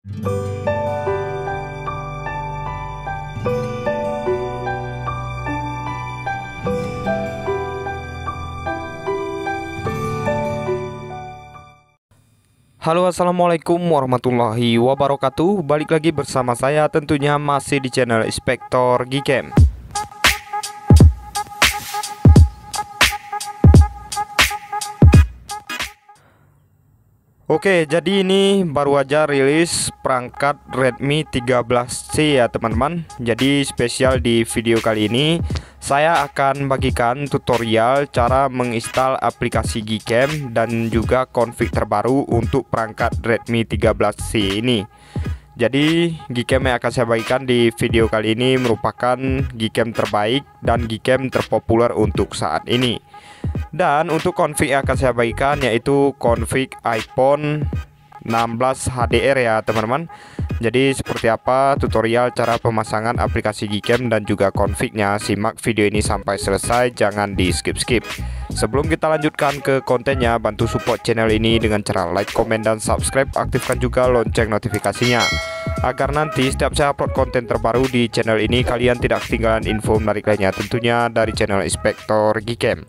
Halo, assalamualaikum warahmatullahi wabarakatuh. Balik lagi bersama saya, tentunya masih di channel Inspektor Gcam. Oke, jadi ini baru aja rilis perangkat Redmi 13C ya teman-teman. Jadi spesial di video kali ini saya akan bagikan tutorial cara menginstal aplikasi Gcam dan juga config terbaru untuk perangkat Redmi 13C ini. Jadi Gcam yang akan saya bagikan di video kali ini merupakan Gcam terbaik dan Gcam terpopuler untuk saat ini. Dan untuk config yang akan saya bagikan yaitu config iPhone 16 HDR ya teman-teman. Jadi seperti apa tutorial cara pemasangan aplikasi Gcam dan juga confignya, simak video ini sampai selesai, jangan di skip-skip. Sebelum kita lanjutkan ke kontennya, bantu support channel ini dengan cara like, komen, dan subscribe. Aktifkan juga lonceng notifikasinya agar nanti setiap saya upload konten terbaru di channel ini kalian tidak ketinggalan info menarik lainnya, tentunya dari channel Inspektor Gcam.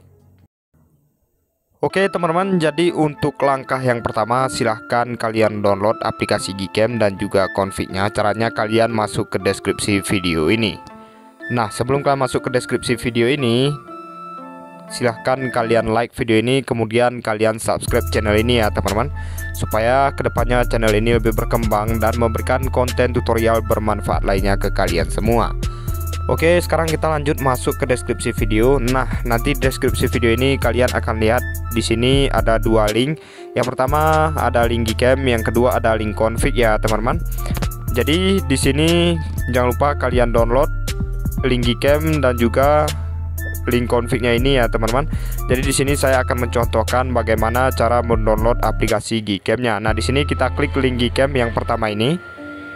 Oke teman-teman, jadi untuk langkah yang pertama silahkan kalian download aplikasi Gcam dan juga confignya. Caranya kalian masuk ke deskripsi video ini. Nah, sebelum kalian masuk ke deskripsi video ini, silahkan kalian like video ini, kemudian kalian subscribe channel ini ya teman-teman, supaya kedepannya channel ini lebih berkembang dan memberikan konten tutorial bermanfaat lainnya ke kalian semua. Oke, sekarang kita lanjut masuk ke deskripsi video. Nah, nanti deskripsi video ini kalian akan lihat di sini ada dua link. Yang pertama ada link Gcam, yang kedua ada link config ya teman-teman. Jadi di sini jangan lupa kalian download link Gcam dan juga link confignya ini ya teman-teman. Jadi di sini saya akan mencontohkan bagaimana cara mendownload aplikasi Gcam-nya. Nah, di sini kita klik link Gcam yang pertama ini.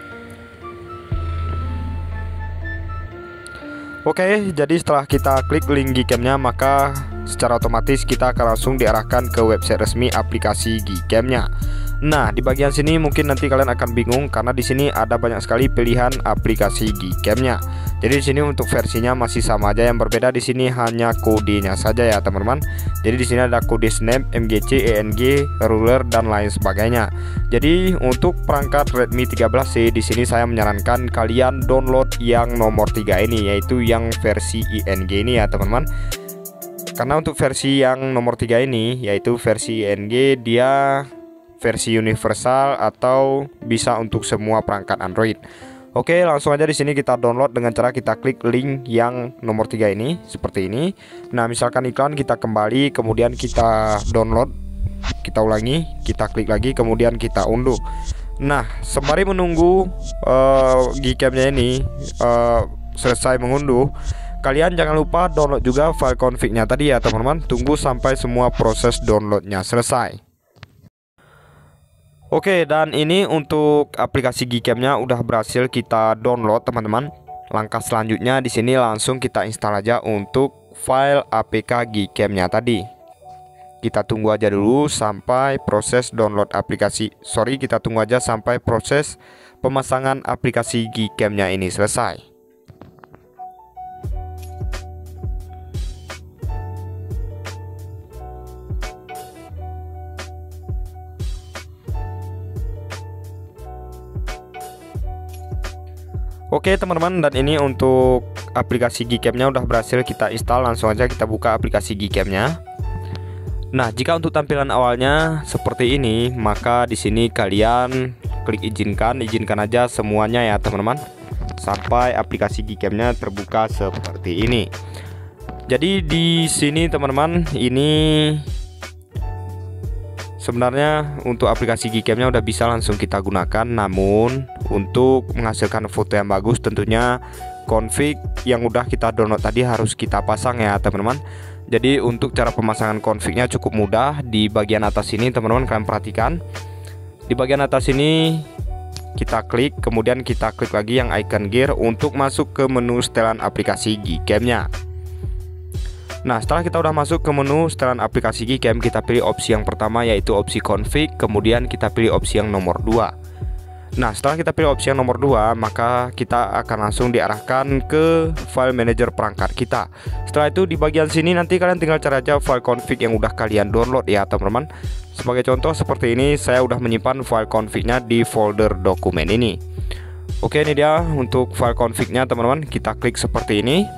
Oke, jadi setelah kita klik link Gcam-nya, maka secara otomatis kita akan langsung diarahkan ke website resmi aplikasi Gcam-nya. Nah, di bagian sini mungkin nanti kalian akan bingung karena di sini ada banyak sekali pilihan aplikasi Gcam-nya. Jadi di sini untuk versinya masih sama aja, yang berbeda di sini hanya kodenya saja ya teman-teman. Jadi di sini ada kode Snap, MGC, ENG, Ruler, dan lain sebagainya. Jadi untuk perangkat Redmi 13C di sini saya menyarankan kalian download yang nomor 3 ini, yaitu yang versi ENG ini ya teman-teman. Karena untuk versi yang nomor 3 ini, yaitu versi ENG, dia versi universal atau bisa untuk semua perangkat Android. Oke, langsung aja di sini kita download dengan cara kita klik link yang nomor 3 ini seperti ini. Nah, misalkan iklan, kita kembali, kemudian kita download, kita ulangi, kita klik lagi, kemudian kita unduh. Nah, sembari menunggu Gcam-nya ini selesai mengunduh, kalian jangan lupa download juga file config-nya tadi ya teman-teman. Tunggu sampai semua proses downloadnya selesai. Oke, dan ini untuk aplikasi Gcam-nya udah berhasil kita download teman-teman. Langkah selanjutnya di sini langsung kita install aja untuk file APK Gcam-nya tadi. Kita tunggu aja dulu sampai proses download aplikasi. Kita tunggu aja sampai proses pemasangan aplikasi Gcam-nya ini selesai. Oke teman-teman, dan ini untuk aplikasi Gcam-nya udah berhasil kita install. Langsung aja kita buka aplikasi Gcam-nya. Nah, jika untuk tampilan awalnya seperti ini, maka di sini kalian klik izinkan aja semuanya ya teman-teman, sampai aplikasi Gcam-nya terbuka seperti ini. Jadi di sini teman-teman, ini sebenarnya untuk aplikasi Gcam-nya udah bisa langsung kita gunakan, namun untuk menghasilkan foto yang bagus tentunya config yang udah kita download tadi harus kita pasang ya teman-teman. Jadi untuk cara pemasangan config-nya cukup mudah. Di bagian atas ini teman-teman kalian perhatikan, di bagian atas ini kita klik, kemudian kita klik lagi yang icon gear untuk masuk ke menu setelan aplikasi Gcam-nya. Nah, setelah kita udah masuk ke menu setelan aplikasi Gcam, kita pilih opsi yang pertama yaitu opsi config, kemudian kita pilih opsi yang nomor 2. Nah, setelah kita pilih opsi yang nomor 2, maka kita akan langsung diarahkan ke file manager perangkat kita. Setelah itu di bagian sini nanti kalian tinggal cari aja file config yang udah kalian download ya teman-teman. Sebagai contoh seperti ini, saya udah menyimpan file confignya di folder dokumen ini. Oke, ini dia untuk file confignya teman-teman. Kita klik seperti ini.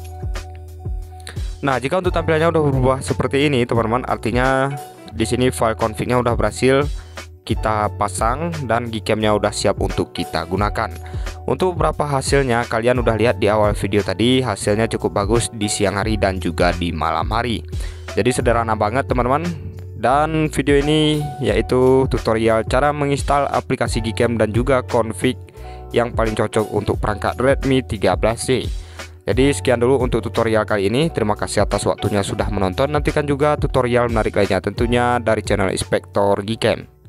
Nah, jika untuk tampilannya udah berubah seperti ini teman-teman, artinya di sini file confignya udah berhasil kita pasang dan Gcam-nya udah siap untuk kita gunakan. Untuk beberapa hasilnya kalian udah lihat di awal video tadi, hasilnya cukup bagus di siang hari dan juga di malam hari. Jadi sederhana banget teman-teman. Dan video ini yaitu tutorial cara menginstal aplikasi Gcam dan juga config yang paling cocok untuk perangkat Redmi 13C. Jadi sekian dulu untuk tutorial kali ini. Terima kasih atas waktunya sudah menonton. Nantikan juga tutorial menarik lainnya tentunya dari channel Inspektor Gcam.